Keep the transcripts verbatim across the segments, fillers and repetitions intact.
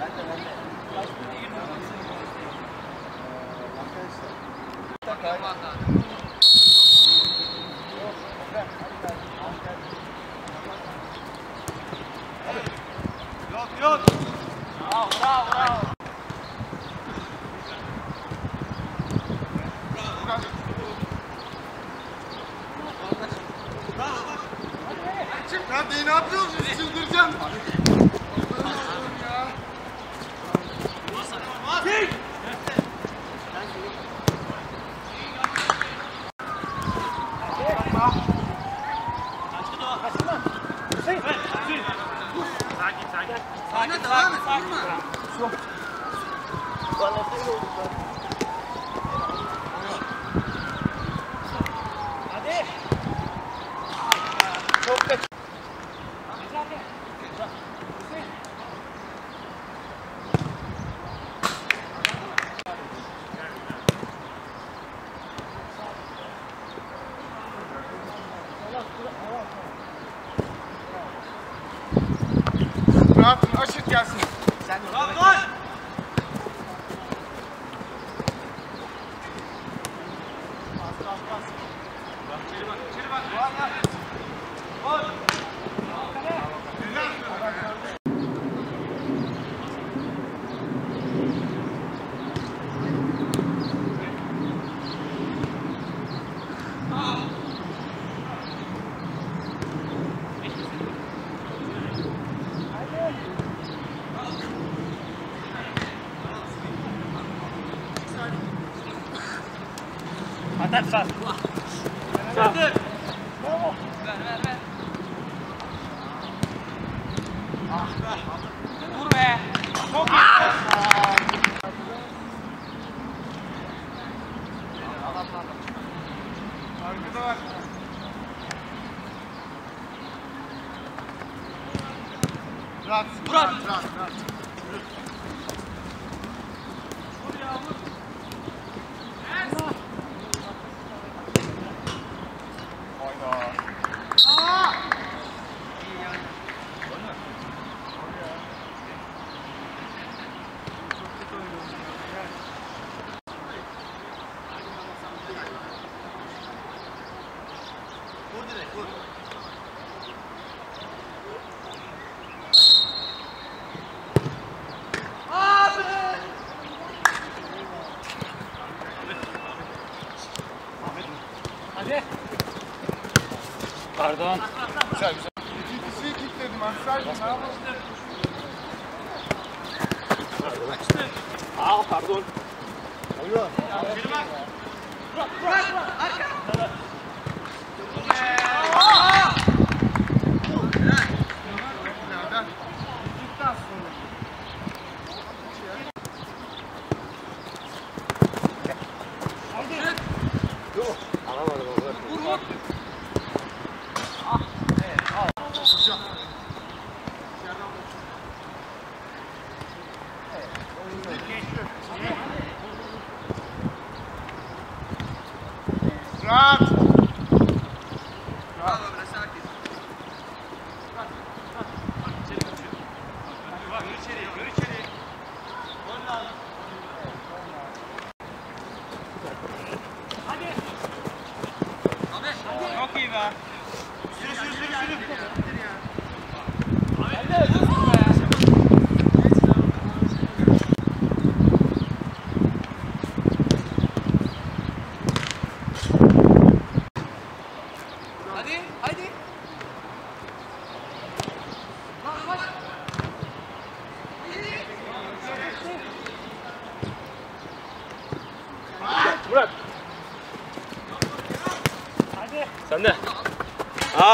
Yok yok. Bravo bravo bravo. Ya ne yapıyorsunuz? Çıldıracağım. Ya. Çek. Sakin sakin. Sakin devam et. Vurma. Yok. Bana şey oldu lan. Hadi. Çok kaç. Rahatın aşık gelsin. Sen de rahat ol. İçeri bak, içeri bak. Gol. Atar sar. Sar. Bravo. Ver ver ver. Ah be. Vur be. Çok iyi. Arkada var. Rahat. Murat. Rahat. Rahat. Rahat. Vur ya vur. Hayda. Vur direkt vur. Abi! Hadi. Pardon. Güzel güzel. İki kişiyi kilitledim. Aksaydın. Ne yapalım? Aa pardon. Oluyor. Yürü bak. Bırak bırak bırak. Arka. Nereden? Gittikten sonra. Yok. Alamadım onu. Vur vur. Ah. Evet. Al. Hocam. Rahat. Bravo böyle sakin. Bak bak. Bak içeri kaçıyor. Bak gir içeri, gir içeri. Gol lazım. Hadi. Abi. Çok iyi be. Sürü sürü sürü sürü. Abi. Hadi. Vur be. Hadi, hadi. Bak bak. Murat. Hadi. Sen de. Aa.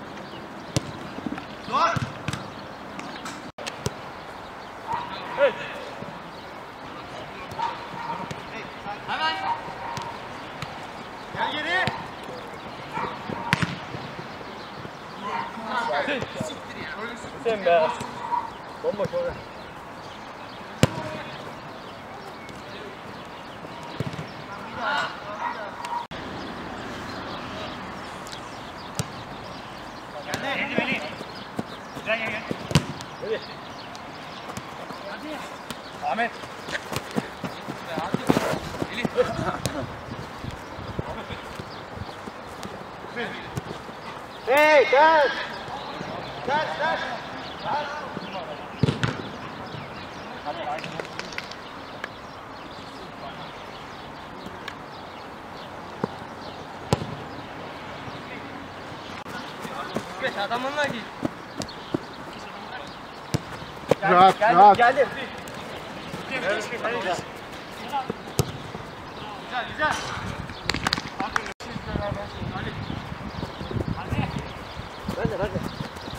Dur. Evet. Hemen. Gel geri. Sen be. Bomboş orada. Gel de. Gel gel. Gel gel. Hadi. Hadi. Ahmet. Hey, gel. Gel, gel. Geç adamınla git. Rahat, Geldim, rahat. geldim. Güzel güzel. Ben de, ben de.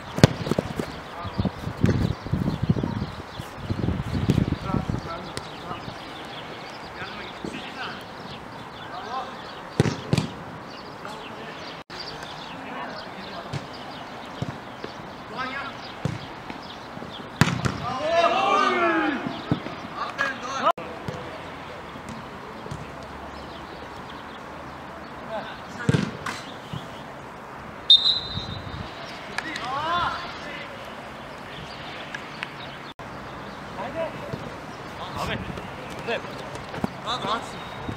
Ahmet. Güzel. Rahat rahatsın.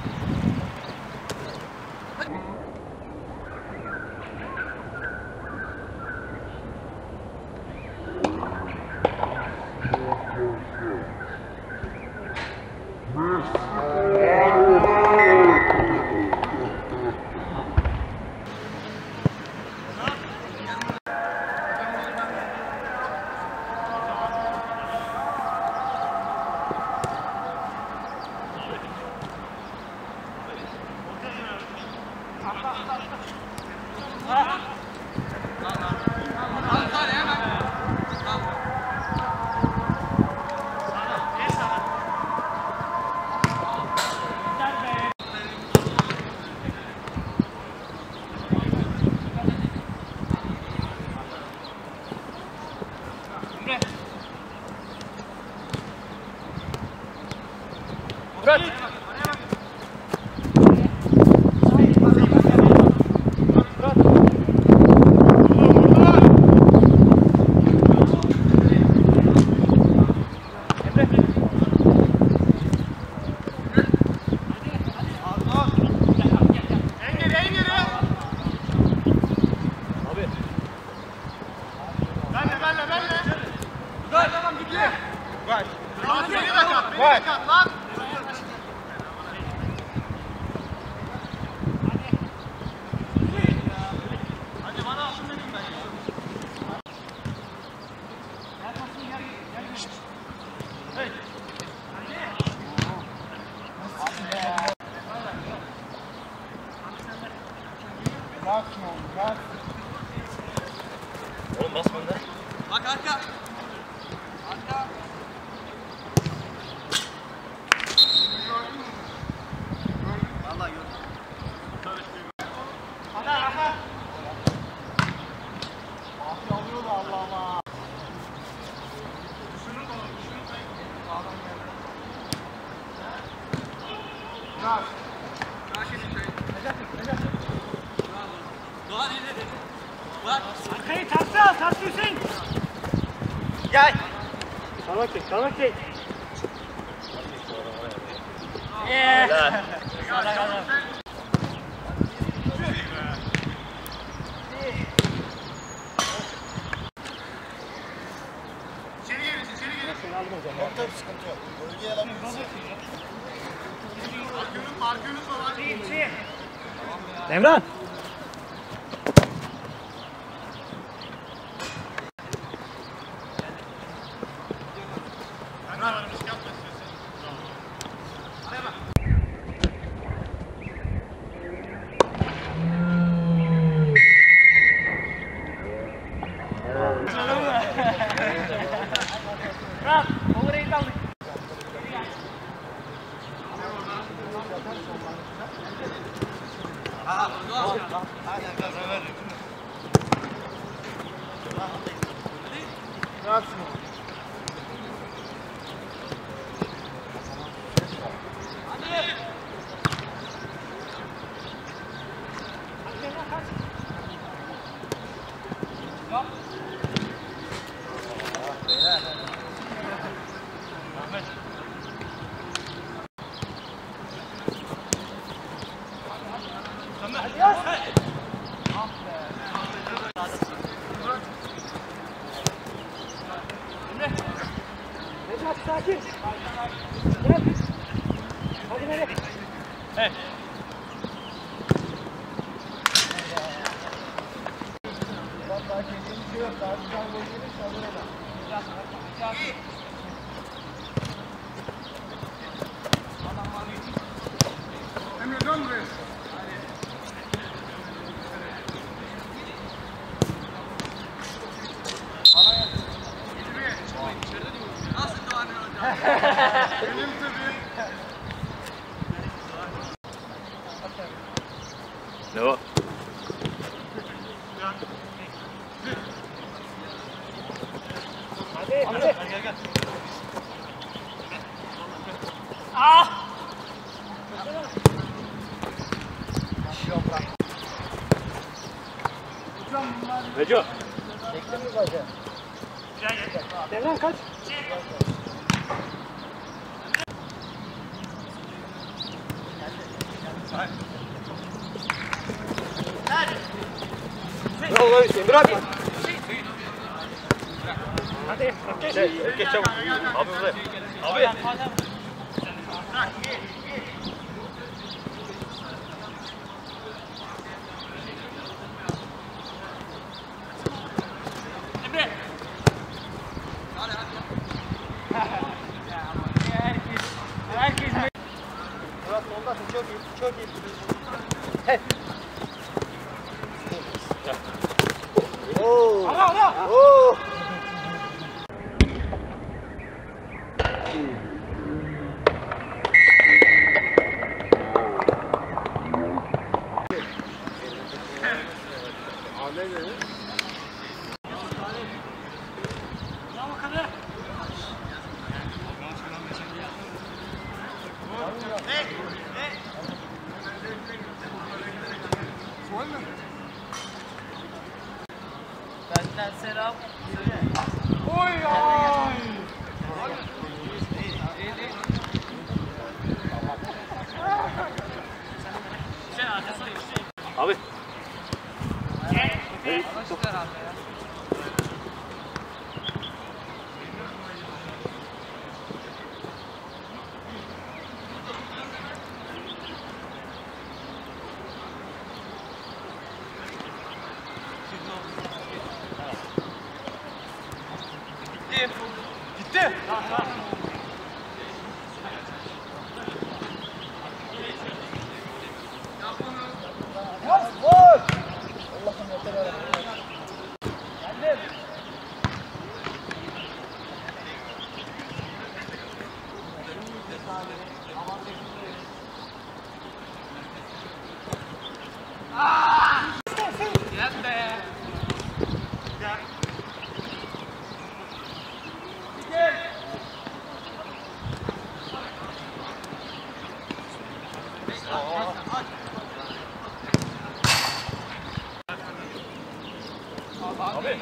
Murat. Rahatsın oğlum, rahatsın. Oğlum basma da. Bak arka. Arka. Vallahi gördüm. Hadi arka. Abi alıyor da Allah'ıma. Rahat. Doğan iyi dedi. Bak. Arkayı tersi al, tersi Hüseyin. Gel. Kalmak çek, kalmak çek. Eee. Tabii sıkıntı yok. Bölgeye alabilirsin. Devran. Rahat, overhead aldık. Rahatsın oğlum. Yaz. Necati sakin. Gel. Hadi nereye? Evet. Daha kendine bir şey yok. Daha güzel gol gelirse alır adam. Emre dön buraya. Benim tabii. Ne o? Hadi hadi. Gel gel. Ah! Neco. Devran kaç? Ne oluyor Hüseyin? Bırak. Hadi. Şey, geç çabuk. Abi buraya. Abi. Emre. Herkes. Herkes. Murat soldasın. Çok iyi. Çok iyi. Oo. Ara ara. Oo. Ne dedi? Bravo Kadir. Gol mü? Benden selam. Oy ay. Sen arkasına işte. Abi. Gitti. Gitti. Tamam tamam. Yaz gol. Allah'ım yeter ya. Geldim. Aaaa! Gel be. Gel. Gel. Abi.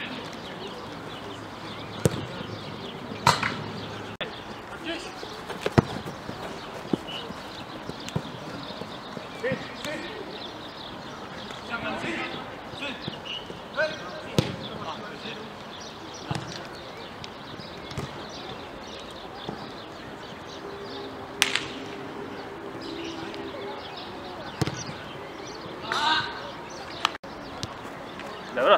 Devra.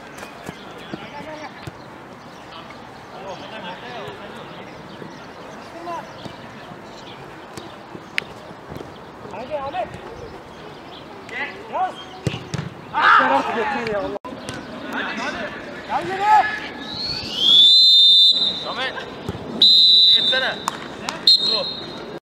Hadi Ahmet. Gel. Yaz. Yeter artık yeter ya Allah. Hadi hadi. Gel geri.